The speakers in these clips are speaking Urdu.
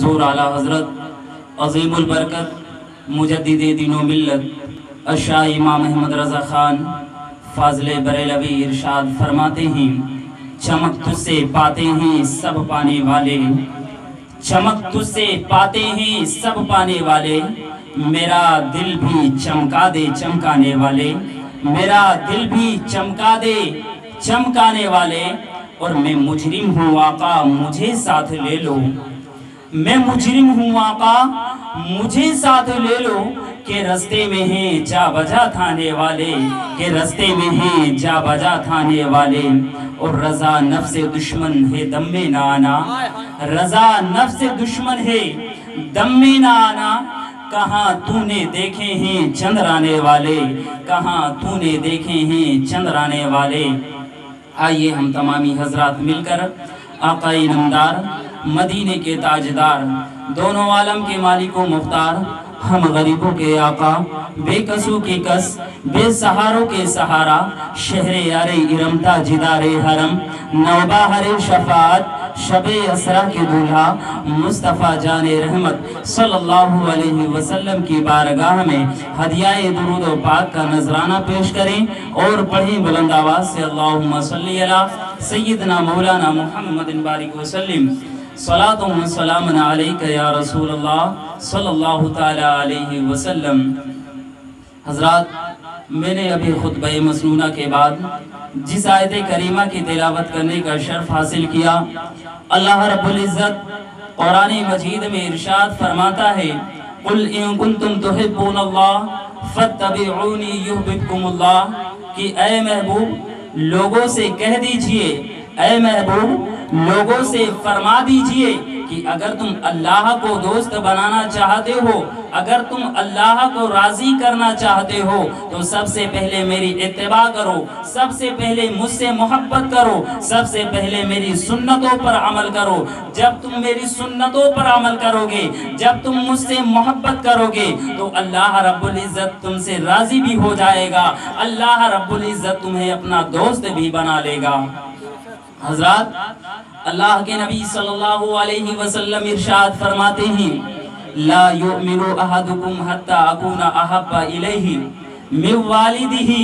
حضور اعلیٰ حضرت عظیم البرکت مجدد دین و ملت الشاہ امام احمد رضا خان فاضل بریلوی ارشاد فرماتے ہیں، چمک تجھ سے پاتے ہیں سب پانے والے، چمک تجھ سے پاتے ہیں سب پانے والے، میرا دل بھی چمکا دے چمکانے والے، میرا دل بھی چمکا دے چمکانے والے، اور میں مجرم ہوں آقا مجھے ساتھ لے لو، میں مجرم ہوں آقا مجھے ساتھ لے لو، کہ رستے میں ہیں جا بجا تھانے والے، کہ رستے میں ہیں جا بجا تھانے والے، اور رضا نفس دشمن ہے دم میں نہ آنا، رضا نفس دشمن ہے دم میں نہ آنا، کہاں تو نے دیکھے ہیں چندرانے والے، کہاں تو نے دیکھے ہیں چندرانے والے۔ آئیے ہم تمامی حضرات مل کر آقا نامدار مدینے کے تاجدار دونوں عالم کے مالک و مختار، ہم غریبوں کے آقا بے کسوں کی کس بے سہاروں کے سہارا، شہر یار ارم تاجدار حرم نوبہار شفاعت شب اسرا کے دولہا مصطفیٰ جان رحمت صلی اللہ علیہ وسلم کی بارگاہ میں ہدیہ درود و پاک کا نذرانہ پیش کریں اور پڑھیں بلند آواز سے اللہم صلی علی سیدنا مولانا محمد بارک وسلم، صلاۃ و سلام علیک یا رسول اللہ صلی اللہ تعالی علیہ وسلم۔ حضرات، میں نے ابھی خطبہ مسنونہ کے بعد جس آیت کریمہ کی تلاوت کرنے کا شرف حاصل کیا، اللہ رب العزت قرآن مجید میں ارشاد فرماتا ہے، قُلْ إِن كُنْتُمْ تُحِبُّونَ اللَّهَ فَاتَّبِعُونِي يُحْبِبْكُمُ اللَّهُ، کہ اے محبوب لوگوں سے کہہ دیجئے، اے محبوب لوگوں سے فرما دیجئے کہ اگر تم اللہ کو دوست بنانا چاہتے ہو، اگر تم اللہ کو راضی کرنا چاہتے ہو تو سب سے پہلے میری اتباع کرو، سب سے پہلے مجھ سے محبت کرو، سب سے پہلے میری سنتوں پر عمل کرو۔ جب تم میری سنتوں پر عمل کرو گے، جب تم مجھ سے محبت کرو گے تو اللہ رب العزت تم سے راضی بھی ہو جائے گا، اللہ رب العزت تمہیں اپنا دوست بھی بنا لے گا۔ حضرات، اللہ کے نبی صلی اللہ علیہ وسلم ارشاد فرماتے ہیں، لا یؤمن احدکم حتی اکون احب الیہ من والدہ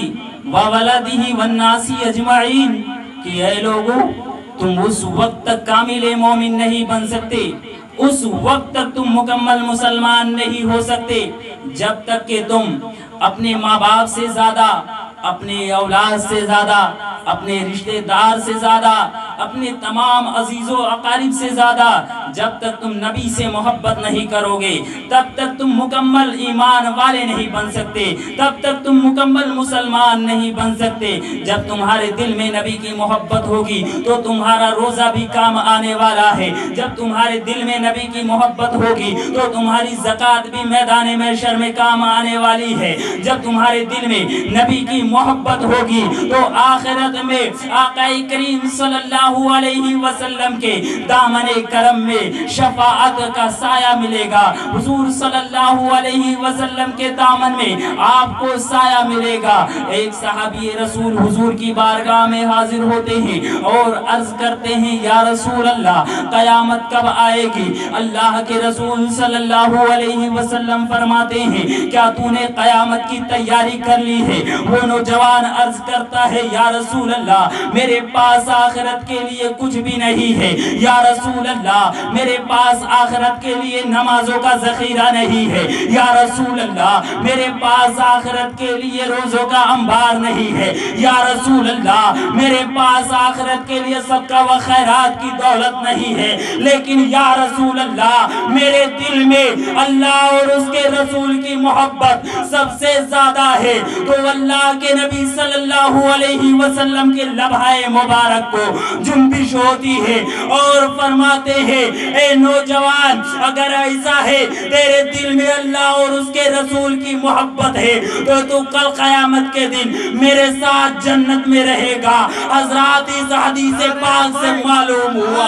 وولدہ والناس اجمعین، کہ اے لوگوں تم اس وقت تک کامل مومن نہیں بن سکتے، اس وقت تک تم مکمل مسلمان نہیں ہو سکتے جب تک کہ تم اپنے ماں باپ سے زیادہ، اپنے اولاد سے زیادہ، اپنے رشتہ دار سے زیادہ، اپنے تمام عزیز و اقارب سے زیادہ جب تک تم نبی سے محبت نہیں کرو گے تب تک تم مکمل ایمان والے نہیں بن سکتے، تب تک تم مکمل مسلمان نہیں بن سکتے۔ جب تمہارے دل میں نبی کی محبت ہوگی تو تمہارا روزہ بھی کام آنے والا ہے، جب تمہارے دل میں نبی کی محبت ہوگی تو تمہاری زکوٰۃ بھی میدان محشر میں کام آنے والی ہے، جب تمہارے دل میں نبی کی محبت ہوگی تو آخرت میں آقا کریم صلی اللہ علیہ وسلم کے دامن کرم میں شفاعت کا سایہ ملے گا، حضور صلی اللہ علیہ وسلم کے دامن میں آپ کو سایہ ملے گا۔ ایک صحابی رسول حضور کی بارگاہ میں حاضر ہوتے ہیں اور عرض کرتے ہیں، یا رسول اللہ قیامت کب آئے گی؟ اللہ کے رسول صلی اللہ علیہ وسلم فرماتے ہیں، کیا تو نے قیامت کی تیاری کر لی ہے؟ وہ نوجوان عرض کرتا ہے، یا رسول اللہ میرے پاس آخرت کے لیے کچھ بھی نہیں ہے، یا رسول اللہ میرے پاس آخرت کے لیے نمازوں کا ذخیرہ نہیں ہے، یا رسول اللہ میرے پاس آخرت کے لیے روزوں کا انبار نہیں ہے، یا رسول اللہ میرے پاس آخرت کے لیے صدقہ و خیرات کی دولت نہیں ہے، لیکن یا رسول اللہ میرے دل میں اللہ اور اس کے رسول کی محبت سب سے زیادہ ہے۔ تو اللہ کے نبی صلی اللہ علیہ وسلم کے لبھائے مبارک کو جنبش ہوتی ہے اور فرماتے ہیں، اے نوجوان اگر ایسا ہے تیرے دل میں اللہ اور اس کے رسول کی محبت ہے تو کل قیامت کے دن میرے ساتھ جنت میں رہے گا۔ حضرات اس حدیث پاک سے معلوم ہوا،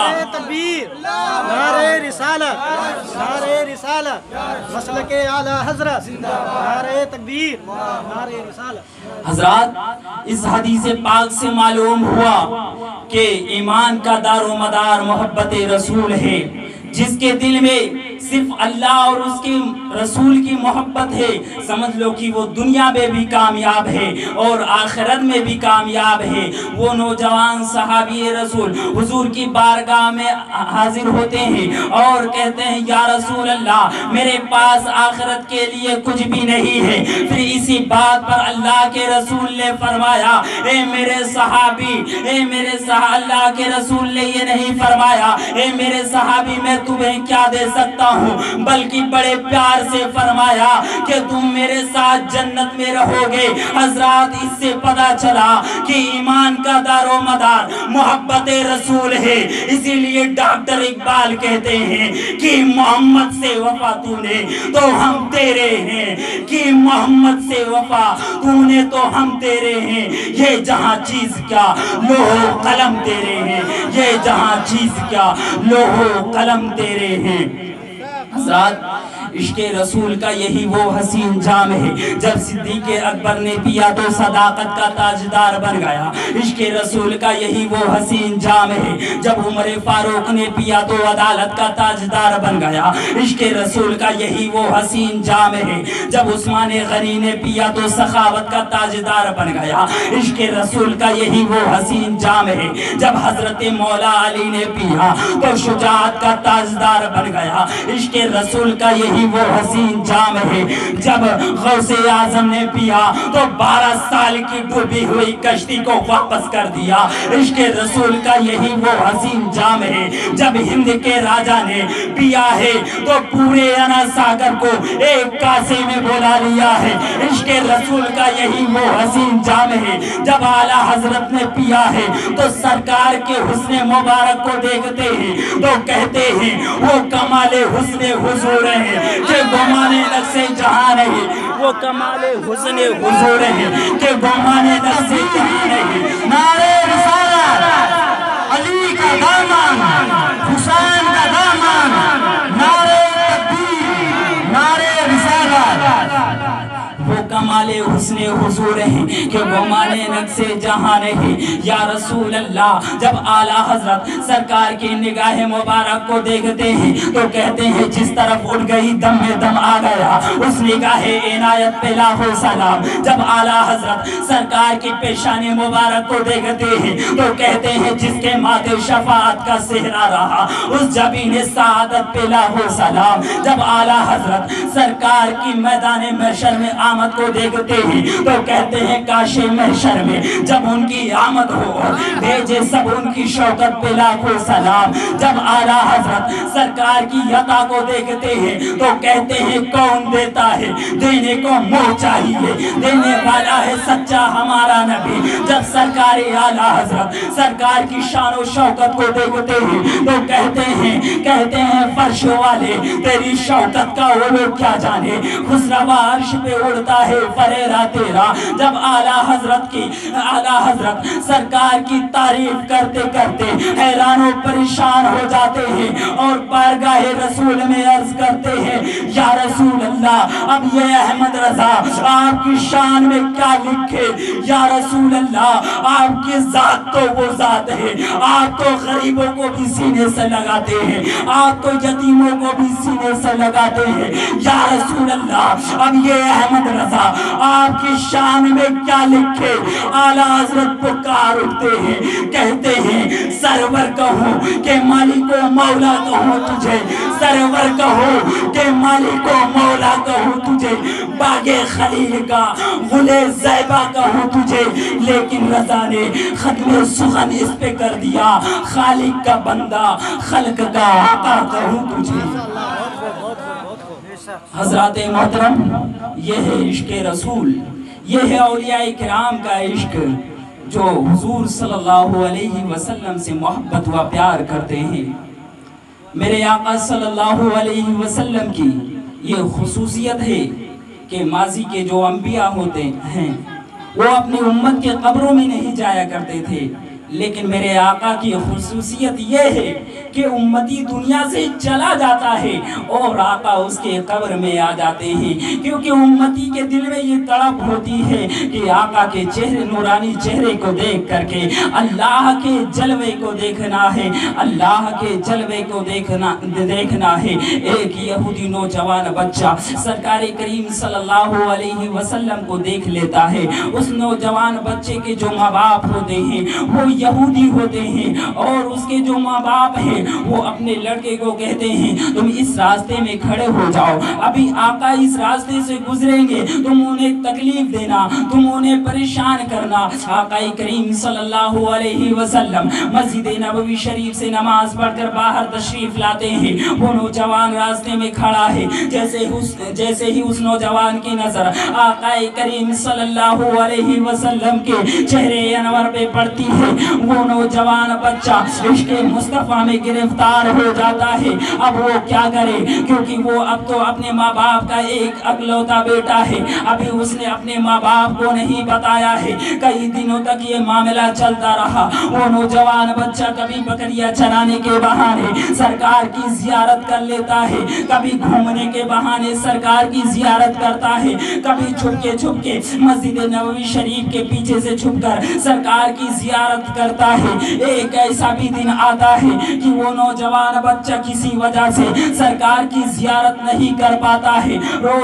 نعرہ رسالت، نعرہ رسالت، مسلک اعلیٰ حضرت، نعرہ تکبیر، نعرہ رسالت۔ حضرات اس حدیث پاک سے معلوم ہوا کہ ایمان کا دار و مدار محبت رسول ہے، جس کے دل میں صرف اللہ اور اس کے رسول کی محبت ہے، سمجھ لو کہ وہ دنیا میں بھی کامیاب ہے اور آخرت میں بھی کامیاب ہے۔ وہ نوجوان صحابی رسول حضور کی بارگاہ میں حاضر ہوتے ہیں اور کہتے ہیں یا رسول اللہ میرے پاس آخرت کے لیے کچھ بھی نہیں ہے۔ پھر اسی بات پر اللہ کے رسول نے فرمایا اے میرے صحابی، اللہ کے رسول نے یہ نہیں فرمایا اے میرے صحابی میں تمہیں کیا دے سکتا ہوں، بلکہ بڑے پیار سے فرمایا کہ تم میرے ساتھ جنت میں رہو گے۔ حضرات اس سے پتہ چلا کہ ایمان کا دار و مدار محبت رسول ہے۔ اسی لیے ڈاکٹر اقبال کہتے ہیں کہ محمد سے وفا تو نے تو ہم تیرے ہیں، کہ محمد سے وفا تو نے تو ہم تیرے ہیں، یہ جہاں چیز کیا لوح و قلم تیرے ہیں، یہ جہاں چیز کیا لوح و قلم تیرے ہیں۔ حضرات عشق رسول کا یہی وہ حسین جام ہے، جب صدیق اکبر نے پیا تو صداقت کا تاجدار بن گیا۔ عشق رسول کا یہی وہ حسین جام ہے، جب عمر فاروق نے پیا تو عدالت کا تاجدار بن گیا۔ عشق رسول کا یہی وہ حسین جام ہے، جب عثمان غنی نے پیا تو سخاوت کا تاجدار بن گیا۔ عشق رسول کا یہی وہ حسین جام ہے، جب حضرت مولا علی نے پیا تو شجاعت کا تاجدار بن گیا۔ عشق رسول کا یہی وہ حسین جام ہے، جب غوث اعظم نے پیا تو 12 سال کی ڈوبی ہوئی کشتی کو واپس کر دیا۔ عشق رسول کا یہی وہ حسین جام ہے، جب ہند کے راجہ نے پیا ہے تو پورے انا ساگر کو ایک کاسے میں بولا لیا ہے۔ عشق رسول کا یہی وہ حسین جام ہے، جب اعلیٰ حضرت نے پیا ہے تو سرکار کے حسن مبارک کو دیکھتے ہیں تو کہتے ہیں وہ کمال حسن حضور ہے کہ گمانے نقص جہاں نہیں، وہ کمال حسن حضور ہے کہ گمانے نقص جہاں نہیں۔ نعرہ رسالت، علی کا دامن، حسین کا دامن، نعرہ تکبیر، نعرہ رسالت۔ وہ کمال حسن حضور ہیں کہ گمانے نقص جہاں نہیں۔ یا رسول اللہ جب اعلیٰ حضرت سرکار کی نگاہ مبارک کو دیکھتے ہیں تو کہتے ہیں جس طرف اٹھ گئی دم میں دم آ گیا، اس نگاہ عنایت پہ لاکھوں سلام۔ جب اعلیٰ حضرت سرکار کی پیشانی مبارک کو دیکھتے ہیں تو کہتے ہیں جس کے ماتھے شفاعت کا صحرا رہا، اس جبین سعادت پہ لاکھوں سلام۔ جب اعلیٰ حضرت سرکار کی میدان محشر میں آمد کو دیکھتے ہیں تو کہتے ہیں کاش محشر میں جب ان کی آمد ہو اور بھیجے سب ان کی شوکت پہ لاکھوں سلام۔ جب اعلیٰ حضرت سرکار کی عطا کو دیکھتے ہیں تو کہتے ہیں کون دیتا ہے، دینے کو منہ چاہیے، دینے والا ہے سچا ہمارا نبی۔ جب سرکار اعلیٰ حضرت سرکار کی شان و شوکت کو دیکھتے ہیں تو کہتے ہیں فرش والے تیری شوکت کا علو کیا جانے، خسروا عرش پہ اڑتا ہے فریرہ تیرا۔ جب اعلیٰ حضرت سرکار کی تعریف کرتے کرتے حیران و پریشان ہو جاتے ہیں اور بارگاہ رسول میں عرض کرتے ہیں یا رسول اللہ اب یہ احمد رضا آپ کی شان میں کیا لکھے، یا رسول اللہ آپ کی ذات تو وہ ذات ہے، آپ تو غریبوں کو بھی سینے سے لگاتے ہیں، آپ تو یتیموں کو بھی سینے سے لگاتے ہیں، یا رسول اللہ اب یہ احمد رضا آپ کی شان میں کیا لکھے۔ اعلیٰ حضرت پکار اٹھتے ہیں، کہتے ہیں سرور کہوں کہ مالک و مولا کہوں تجھے، سرور کہوں کہ مالک و مولا کہوں تجھے، باغ خلیل کا غلے زیبہ کہوں تجھے، لیکن رضا نے ختم سخن اس پہ کر دیا، خالق کا بندہ خلق کا آقا کہوں تجھے۔ حضرات محترم یہ ہے عشق رسول، یہ ہے اولیاء کرام کا عشق جو حضور صلی اللہ علیہ وسلم سے محبت و پیار کرتے ہیں۔ میرے آقا صلی اللہ علیہ وسلم کی یہ خصوصیت ہے کہ ماضی کے جو انبیاء ہوتے ہیں وہ اپنی امت کے قبروں میں نہیں جایا کرتے تھے، لیکن میرے آقا کی خصوصیت یہ ہے کہ امتی دنیا سے چلا جاتا ہے اور آقا اس کے قبر میں آ جاتے ہیں، کیونکہ امتی کے دل میں یہ تڑپ ہوتی ہے کہ آقا کے چہرے نورانی چہرے کو دیکھ کر کے اللہ کے جلوے کو دیکھنا ہے، اللہ کے جلوے کو دیکھنا ہے۔ ایک یہودی نوجوان بچہ سرکار کریم صلی اللہ علیہ وسلم کو دیکھ لیتا ہے۔ اس نوجوان بچے کے جو ماں باپ ہوتے ہیں وہ یہودی ہوتے ہیں، اور اس کے جو ماں باپ ہیں وہ اپنے لڑکے کو کہتے ہیں تم اس راستے میں کھڑے ہو جاؤ، ابھی آقا اس راستے سے گزریں گے، تم انہیں تکلیف دینا، تم انہیں پریشان کرنا۔ آقا کریم صلی اللہ علیہ وسلم مسجد نبوی شریف سے نماز پڑھ کر باہر تشریف لاتے ہیں۔ وہ نوجوان راستے میں کھڑا ہے، جیسے ہی اس نوجوان کی نظر آقا کریم صلی اللہ علیہ وسلم کے چہرے انور پہ پڑتی ہے، وہ نوجوان بچہ عشق مصطفیٰ میں گرفتار ہو جاتا ہے۔ اب وہ کیا کرے، کیونکہ وہ اب تو اپنے ماں باپ کا ایک اکلوتا بیٹا ہے، ابھی اس نے اپنے ماں باپ کو نہیں بتایا ہے۔ کئی دنوں تک یہ معاملہ چلتا رہا۔ وہ نوجوان بچہ کبھی بکریاں چرانے کے بہانے سرکار کی زیارت کر لیتا ہے، کبھی گھومنے کے بہانے سرکار کی زیارت کرتا ہے، کبھی چھپ کے مسجد نبوی شریف کے پیچھے سے چھپ کر سرکار کی زیارت کرتا ہے۔ ایک ایسا بھی دن آتا ہے کہ وہ نوجوان بچہ کسی وجہ سے سرکار کی زیارت نہیں کر پاتا ہے۔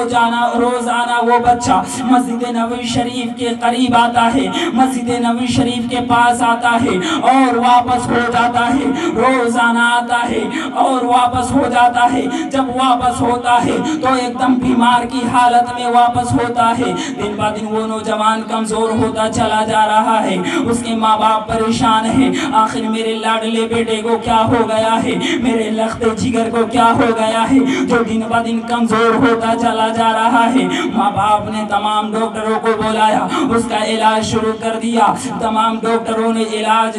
روزانہ وہ بچہ مسجد نبوی شریف کے قریب آتا ہے، مسجد نبوی شریف کے پاس آتا ہے اور واپس ہو جاتا ہے، روزانہ آتا ہے اور واپس ہو جاتا ہے۔ جب واپس ہوتا ہے تو ایک دم بیمار کی حالت میں واپس ہوتا ہے۔ دن با دن وہ نوجوان کمزور ہوتا چلا جا رہا ہے، اس کے ماں باپ پریشان ہیں، آخر میرے لاڈلے بیٹے کو کیا ہو گیا ہے، میرے لخت جگر کو کیا ہو گیا ہے جو دن با دن کمزور ہوتا چلا جا رہا ہے۔ ماں باپ نے تمام ڈاکٹروں کو بلایا، اس کا علاج شروع کر دیا۔ تمام ڈاکٹروں نے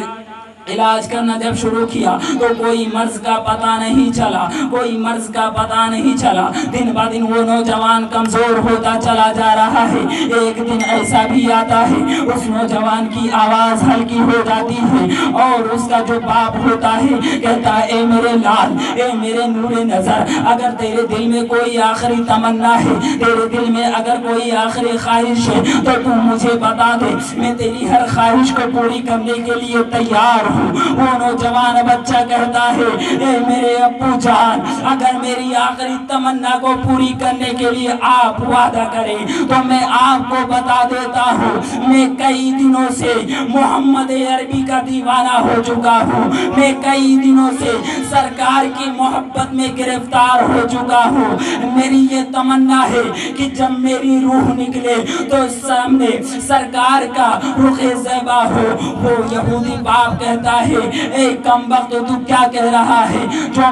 علاج کرنا جب شروع کیا تو کوئی مرض کا پتہ نہیں چلا، کوئی مرض کا پتہ نہیں چلا۔ دن با دن وہ نوجوان کمزور ہوتا چلا جا رہا ہے۔ ایک دن ایسا بھی آتا ہے اس نوجوان کی آواز ہلکی ہو جاتی ہے اور اس کا جو باپ ہوتا ہے کہتا ہے اے میرے لال، اے میرے نور نظر، اگر تیرے دل میں کوئی آخری تمنا ہے، تیرے دل میں اگر کوئی آخری خواہش ہے تو تو مجھے بتا دے، میں تیری ہر خواہش کو پوری کرنے کے لیے تیار ہوں۔ وہ نوجوان بچہ کہتا ہے اے میرے ابو جان، اگر میری آخری تمنا کو پوری کرنے کے لیے آپ وعدہ کریں تو میں آپ کو بتا دیتا ہوں، میں کئی دنوں سے محمد عربی کا دیوانہ ہو چکا ہوں، میں کئی دنوں سے سرکار کی محبت میں گرفتار ہو چکا ہوں۔ میری یہ تمنا ہے کہ جب میری روح نکلے تو سامنے سرکار کا رخ زیبا ہو۔ وہ یہودی باپ کہتا ہے اے کم وقت تو کیا کہہ رہا ہے، جو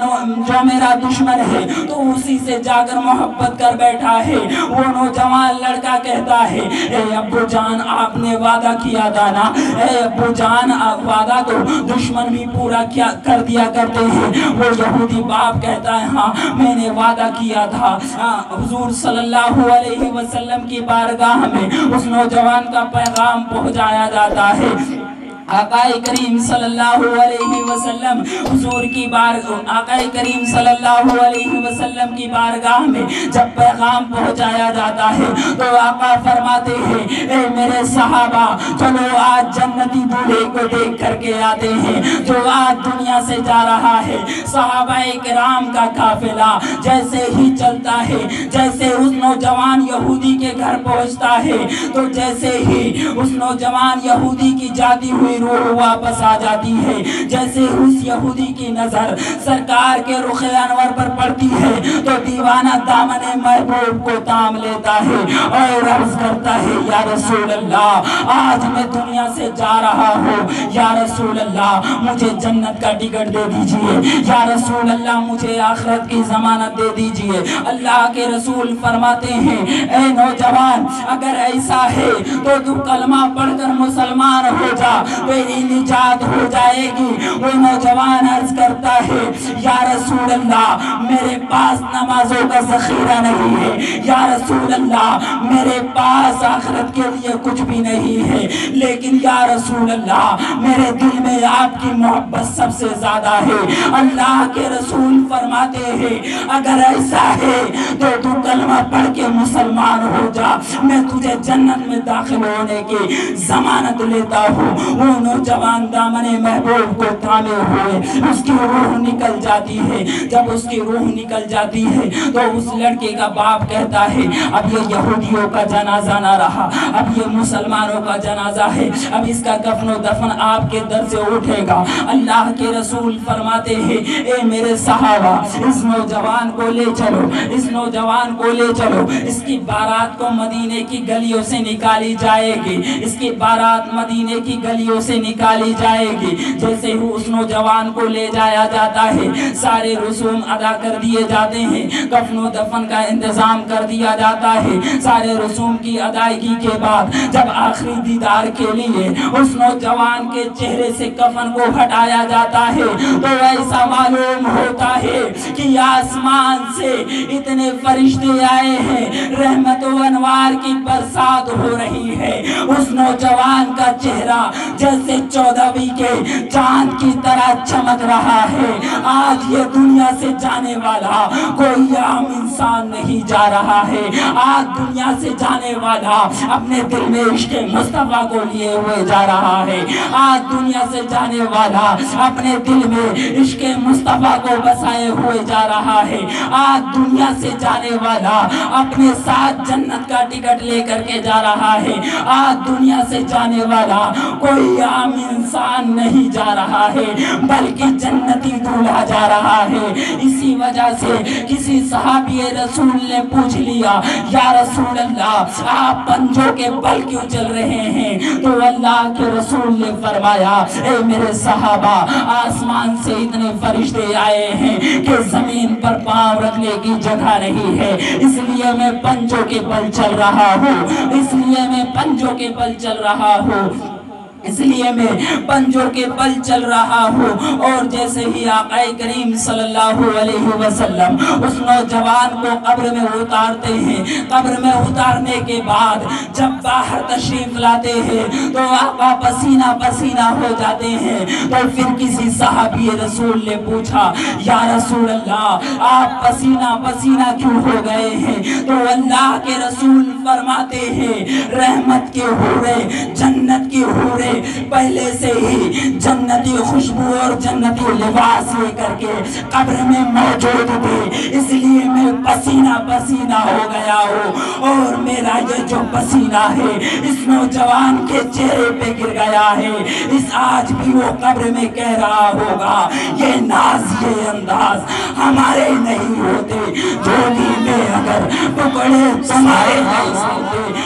میرا دشمن ہے تو اسی سے جا کر محبت کر بیٹھا ہے۔ وہ نوجوان لڑکا کہتا ہے اے ابو جان آپ نے وعدہ کیا تھا نا، اے ابو جان وعدہ تو دشمن بھی پورا کر دیا کرتے ہیں۔ وہ یہودی باپ کہتا ہے ہاں میں نے وعدہ کیا تھا۔ حضور صلی اللہ علیہ وسلم کی بارگاہ میں اس نوجوان کا پیغام پہنچایا جاتا ہے۔ آقا کریم صلی اللہ علیہ وسلم حضور کی آقا کریم صلی اللہ علیہ وسلم کی بارگاہ میں جب پیغام پہنچایا جاتا ہے تو آقا فرماتے ہیں اے میرے صحابہ چلو آج جنتی دولہے کو دیکھ کر کے آتے ہیں جو آج دنیا سے جا رہا ہے۔ صحابہ کرام کا قافلہ جیسے ہی چلتا ہے، جیسے اس نوجوان یہودی کے گھر پہنچتا ہے تو جیسے ہی اس نوجوان یہودی کی جاتی ہوئی روح واپس آ جاتی ہے، جیسے اس یہودی کی نظر سرکار کے رخ انور پر پڑتی ہے تو دیوانہ دامن محبوب کو تام لیتا ہے اور عرض کرتا ہے یا رسول اللہ آج میں دنیا سے جا رہا ہوں، یا رسول اللہ مجھے جنت کا ٹکٹ دے دیجئے، یا رسول اللہ مجھے آخرت کی ضمانت دے دیجئے۔ اللہ کے رسول فرماتے ہیں اے نوجوان اگر ایسا ہے تو تو کلمہ پڑھ کر مسلمان ہو جا، میری نجات ہو جائے گی۔ وہ نوجوان عرض کرتا ہے یا رسول اللہ میرے پاس نمازوں کا ذخیرہ نہیں ہے، یا رسول اللہ میرے پاس آخرت کے لیے کچھ بھی نہیں ہے، لیکن یا رسول اللہ میرے دل میں آپ کی محبت سب سے زیادہ ہے۔ اللہ کے رسول فرماتے ہیں اگر ایسا ہے تو تو کلمہ پڑھ کے مسلمان ہو جا، میں تجھے جنت میں داخل ہونے کی ضمانت لیتا ہوں۔ وہ نوجوان دامن محبوب کو تھامے ہوئے اس کی روح نکل جاتی ہے۔ جب اس کی روح نکل جاتی ہے تو اس لڑکے کا باپ کہتا ہے اب یہ یہودیوں کا جنازہ نہ رہا، اب یہ مسلمانوں کا جنازہ ہے، اب اس کا کفن و دفن آپ کے در سے اٹھے گا۔ اللہ کے رسول فرماتے ہیں اے میرے صحابہ اس نوجوان کو لے چلو، اس نوجوان کو لے چلو، اس کی بارات کو مدینے کی گلیوں سے نکالی جائے گی، اس کی بارات مدینے کی گلیوں سے نکالی جائے گی۔ جیسے ہی اس نوجوان کو لے جایا جاتا ہے سارے رسوم ادا کر دیے جاتے ہیں، کفن و دفن کا انتظام کر دیا جاتا ہے۔ سارے رسوم کی ادائیگی کے بعد جب آخری دیدار کے لیے اس نوجوان کے چہرے سے کفن کو ہٹایا جاتا ہے تو ایسا معلوم ہوتا ہے کہ آسمان سے اتنے فرشتے آئے ہیں، رحمت و انوار کی برسات ہو رہی ہے۔ اس نوجوان کا چہرہ جیسے 14ویں کے چاند کی طرح چمک رہا ہے۔ آج یہ دنیا سے جانے والا کوئی عام انسان نہیں جا رہا ہے، آج دنیا سے جانے والا اپنے دل میں عشق مصطفیٰ کو لیے ہوئے جا رہا ہے، آج دنیا سے جانے والا اپنے دل میں عشق مصطفیٰ کو بسائے ہوئے جا رہا ہے، آج دنیا سے جانے والا اپنے ساتھ جنت کا ٹکٹ لے کر کے جا رہا ہے، آج دنیا سے جانے والا کوئی عام انسان نہیں جا رہا ہے بلکہ جنتی دولہا جا رہا ہے۔ اسی وجہ سے کسی صحابی رسول نے پوچھ لیا یا رسول اللہ آپ پنجوں کے بل کیوں چل رہے ہیں؟ تو اللہ کے رسول نے فرمایا اے میرے صحابہ آسمان سے اتنے فرشتے آئے ہیں کہ زمین پر پاؤں رکھنے کی جگہ نہیں ہے، اس لیے میں پنجوں کے بل چل رہا ہوں، اس لیے میں پنجوں کے بل چل رہا ہوں، اس لیے میں پنجوں کے بل چل رہا ہوں۔ اور جیسے ہی آقا کریم صلی اللہ علیہ وسلم اس نوجوان کو قبر میں اتارتے ہیں، قبر میں اتارنے کے بعد جب باہر تشریف لاتے ہیں تو آقا پسینہ پسینہ ہو جاتے ہیں۔ تو پھر کسی صحابی رسول نے پوچھا یا رسول اللہ آپ پسینہ پسینہ کیوں ہو گئے ہیں؟ تو اللہ کے رسول فرماتے ہیں رحمت کے حورے، جنت کی حورے پہلے سے ہی جنتی خوشبو اور جنتی لباس لے کر کے قبر میں موجود تھے، اس لیے میں پسینہ پسینہ ہو گیا ہوں، اور میرا یہ جو پسینہ ہے اس نوجوان کے چہرے پہ گر گیا ہے۔ اس آج بھی وہ قبر میں کہہ رہا ہوگا یہ ناز یہ انداز ہمارے نہیں ہوتے، جھولی میں اگر ٹکڑے تمہارے نہیں ہوتے،